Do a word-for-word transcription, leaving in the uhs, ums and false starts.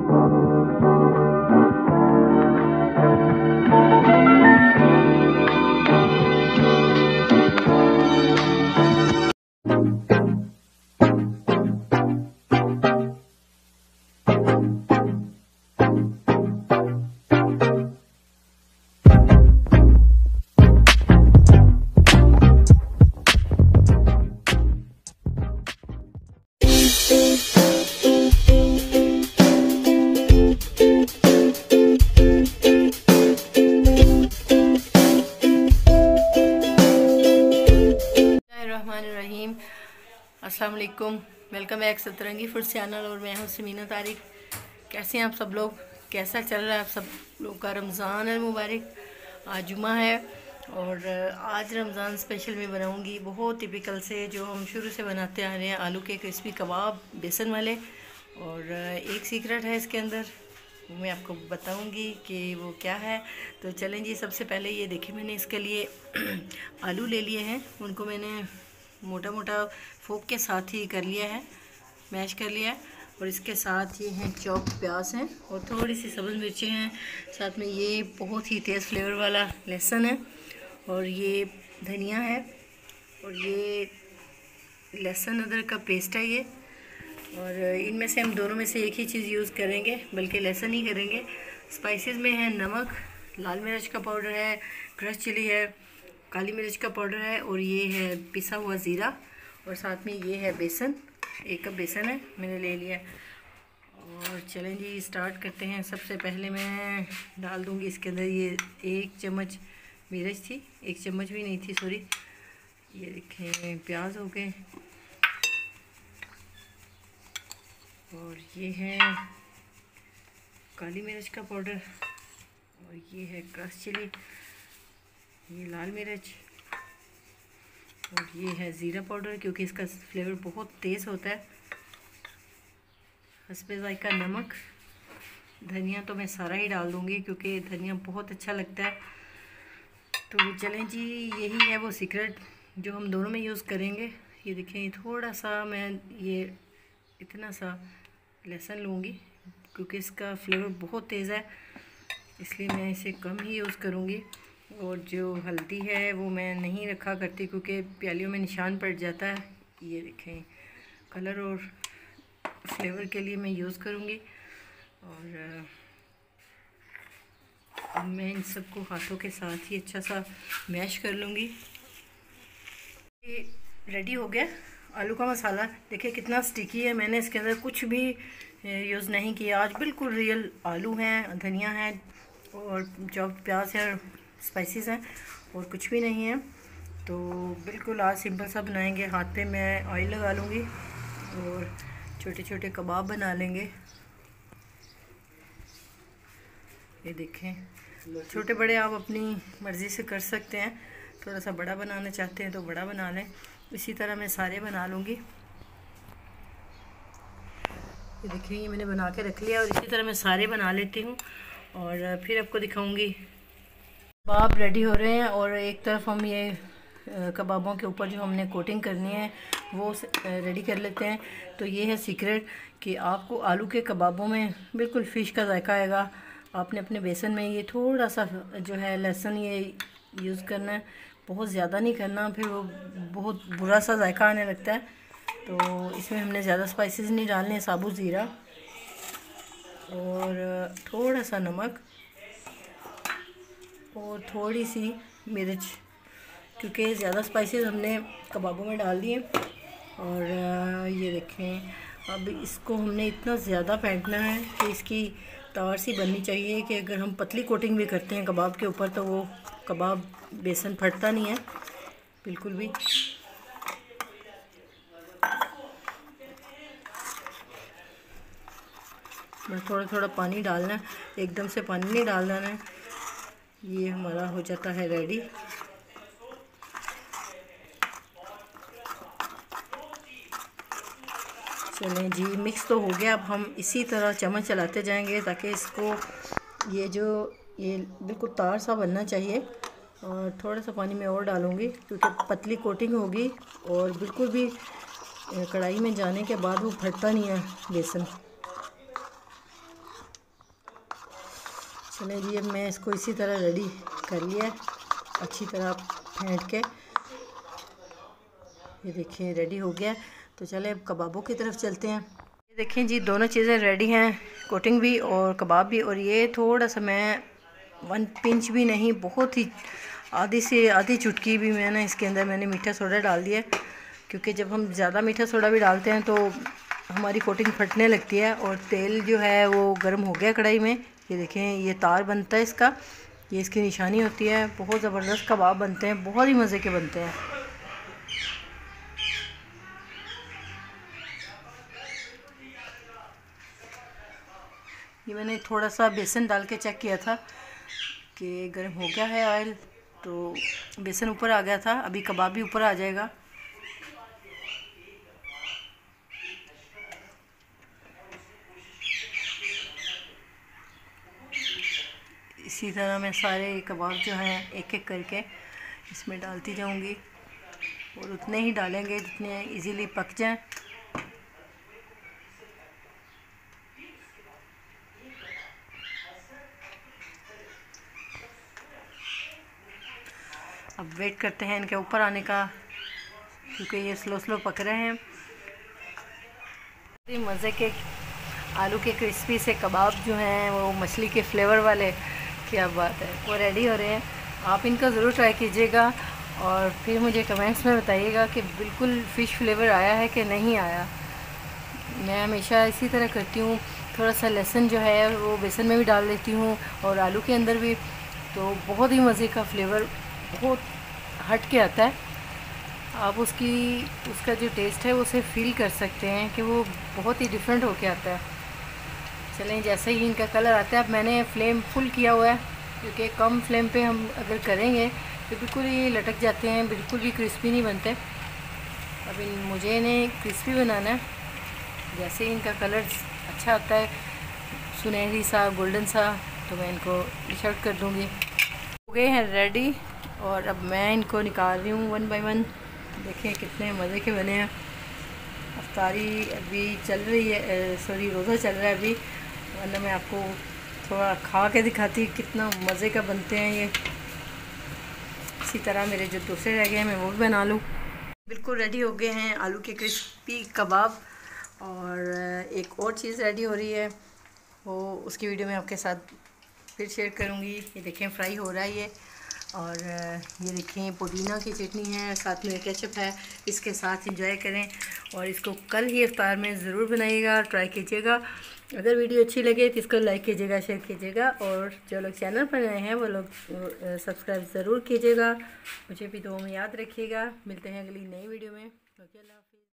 अस्सलाम वालेकुम, welcome back Satrangi food channel. और मैं हूँ समीना तारिक। कैसे हैं आप सब लोग? कैसा चल रहा है आप सब लोग का? रमज़ान है मुबारक। आज जुमा है और आज रमज़ान स्पेशल मैं बनाऊँगी बहुत टिपिकल से जो हम शुरू से बनाते आ रहे हैं, आलू के क्रिस्पी कबाब बेसन वाले। और एक सीक्रेट है इसके अंदर, वो मैं आपको बताऊंगी कि वो क्या है। तो चलें जी, सबसे पहले ये देखिए मैंने इसके लिए आलू ले लिए हैं, उनको मैंने मोटा मोटा फोक के साथ ही कर लिया है, मैश कर लिया है। और इसके साथ ये हैं चॉप प्याज हैं और थोड़ी सी सब्ज़ मिर्चें हैं। साथ में ये बहुत ही तेज़ फ्लेवर वाला लहसुन है और ये धनिया है और ये लहसुन अदरक का पेस्ट है ये। और इनमें से हम दोनों में से एक ही चीज़ यूज़ करेंगे, बल्कि लहसुन ही करेंगे। स्पाइसेस में है नमक, लाल मिर्च का पाउडर है, क्रश चिली है, काली मिर्च का पाउडर है और ये है पिसा हुआ ज़ीरा। और साथ में ये है बेसन, एक कप बेसन है मैंने ले लिया। और चलें जी स्टार्ट करते हैं। सबसे पहले मैं डाल दूँगी इसके अंदर ये एक चम्मच मिर्च थी, एक चम्मच भी नहीं थी सॉरी। ये देखें प्याज हो गए और ये है काली मिर्च का पाउडर और ये है क्रश चिली, ये लाल मिर्च और ये है ज़ीरा पाउडर क्योंकि इसका फ्लेवर बहुत तेज़ होता है। हस्बे ज़ायका नमक, धनिया तो मैं सारा ही डाल दूँगी क्योंकि धनिया बहुत अच्छा लगता है। तो चलें जी, यही है वो सीक्रेट जो हम दोनों में यूज़ करेंगे। ये देखें थोड़ा सा मैं ये इतना सा लहसुन लूँगी क्योंकि इसका फ्लेवर बहुत तेज़ है, इसलिए मैं इसे कम ही यूज़ करूँगी। और जो हल्दी है वो मैं नहीं रखा करती क्योंकि प्यालियों में निशान पड़ जाता है। ये देखें कलर और फ्लेवर के लिए मैं यूज़ करूँगी। और अब मैं इन सबको हाथों के साथ ही अच्छा सा मैश कर लूँगी। ये रेडी हो गया आलू का मसाला। देखिए कितना स्टिकी है, मैंने इसके अंदर कुछ भी यूज़ नहीं किया। आज बिल्कुल रियल आलू हैं, धनिया है और चॉप प्याज है, स्पाइसेस हैं और कुछ भी नहीं है। तो बिल्कुल आज सिंपल सा बनाएंगे। हाथ पे मैं ऑयल लगा लूँगी और छोटे छोटे कबाब बना लेंगे। ये देखें छोटे बड़े आप अपनी मर्ज़ी से कर सकते हैं, थोड़ा सा बड़ा बनाना चाहते हैं तो बड़ा बना लें। इसी तरह मैं सारे बना लूँगी। ये देखिए ये मैंने बना के रख लिया और इसी तरह मैं सारे बना लेती हूँ और फिर आपको दिखाऊंगी। कबाब रेडी हो रहे हैं और एक तरफ हम ये कबाबों के ऊपर जो हमने कोटिंग करनी है वो रेडी कर लेते हैं। तो ये है सीक्रेट कि आपको आलू के कबाबों में बिल्कुल फ़िश का जायका आएगा। आपने अपने बेसन में ये थोड़ा सा जो है लहसुन ये यूज़ करना है, बहुत ज़्यादा नहीं करना, फिर वो बहुत बुरा सा जायका आने लगता है। तो इसमें हमने ज़्यादा स्पाइसेस नहीं डालने हैं, साबुत ज़ीरा और थोड़ा सा नमक और थोड़ी सी मिर्च क्योंकि ज़्यादा स्पाइसेस हमने कबाबों में डाल दिए। और ये देखें अब इसको हमने इतना ज़्यादा फेंटना है कि इसकी तार सी बननी चाहिए कि अगर हम पतली कोटिंग भी करते हैं कबाब के ऊपर तो वो कबाब बेसन फटता नहीं है बिल्कुल भी। मैं थोड़ा थोड़ा पानी डालना है, एकदम से पानी नहीं डाल देना है। ये हमारा हो जाता है रेडी। चलें जी मिक्स तो हो गया। अब हम इसी तरह चम्मच चलाते जाएंगे ताकि इसको ये जो ये बिल्कुल तार सा बनना चाहिए। और थोड़ा सा पानी मैं और डालूँगी क्योंकि पतली कोटिंग होगी और बिल्कुल भी कढ़ाई में जाने के बाद वो फटता नहीं है बेसन। चलें जी, अब मैं इसको इसी तरह रेडी कर लिया अच्छी तरह फेंट के। ये देखिए रेडी हो गया। तो चले अब कबाबों की तरफ चलते हैं। ये देखें जी, दोनों चीज़ें रेडी हैं, कोटिंग भी और कबाब भी। और ये थोड़ा सा मैं वन पिंच भी नहीं, बहुत ही आधी से आधी चुटकी भी मैंने इसके अंदर मैंने मीठा सोडा डाल दिया, क्योंकि जब हम ज़्यादा मीठा सोडा भी डालते हैं तो हमारी कोटिंग फटने लगती है। और तेल जो है वो गर्म हो गया कढ़ाई में। ये देखें, ये तार बनता है इसका, ये इसकी निशानी होती है। बहुत ज़बरदस्त कबाब बनते हैं, बहुत ही मज़े के बनते हैं। ये मैंने थोड़ा सा बेसन डाल के चेक किया था कि गर्म हो गया है ऑयल, तो बेसन ऊपर आ गया था। अभी कबाब भी ऊपर आ जाएगा। इसी तरह मैं सारे कबाब जो हैं एक एक करके इसमें डालती जाऊंगी, और उतने ही डालेंगे जितने इजीली पक जाएं। अब वेट करते हैं इनके ऊपर आने का, क्योंकि ये स्लो स्लो पक रहे हैं। मज़े के आलू के क्रिस्पी से कबाब जो हैं वो मछली के फ्लेवर वाले, क्या बात है, वो रेडी हो रहे हैं। आप इनका ज़रूर ट्राई कीजिएगा और फिर मुझे कमेंट्स में बताइएगा कि बिल्कुल फ़िश फ्लेवर आया है कि नहीं आया। मैं हमेशा इसी तरह करती हूँ, थोड़ा सा लहसुन जो है वो बेसन में भी डाल देती हूँ और आलू के अंदर भी, तो बहुत ही मज़े का फ्लेवर बहुत हट के आता है। आप उसकी उसका जो टेस्ट है उसे फील कर सकते हैं कि वो बहुत ही डिफरेंट होके आता है। चलें, जैसे ही इनका कलर आता है, अब मैंने फ्लेम फुल किया हुआ है, क्योंकि कम फ्लेम पे हम अगर करेंगे तो बिल्कुल ही लटक जाते हैं, बिल्कुल भी क्रिस्पी नहीं बनते। अब इन मुझे इन्हें क्रिस्पी बनाना है। जैसे ही इनका कलर अच्छा आता है, सुनहरी सा गोल्डन सा, तो मैं इनको डिश आउट कर दूँगी। हो गए हैं रेडी, और अब मैं इनको निकाल रही हूँ वन बाय वन। देखें कितने मज़े के बने हैं। अफ्तारी अभी चल रही है, सॉरी रोज़ा चल रहा है अभी, वरना मैं आपको थोड़ा खा के दिखाती कितना मज़े का बनते हैं ये। इसी तरह मेरे जो दूसरे रह गए हैं मैं वो भी बना लूँ। बिल्कुल रेडी हो गए हैं आलू के क्रिस्पी कबाब। और एक और चीज़ रेडी हो रही है, वो उसकी वीडियो मैं आपके साथ फिर शेयर करूँगी। ये देखें फ्राई हो रहा है ये, और ये देखें पुदीना की चटनी है, साथ में केचप है। इसके साथ एंजॉय करें, और इसको कल ही इफ्तार में ज़रूर बनाइएगा, ट्राई कीजिएगा। अगर वीडियो अच्छी लगे तो इसको लाइक कीजिएगा, शेयर कीजिएगा, और जो लोग चैनल पर नए हैं वो लोग सब्सक्राइब ज़रूर कीजिएगा। मुझे भी दुआ में याद रखिएगा। मिलते हैं अगली नई वीडियो में। ओके, अल्लाह हाफ़िज़।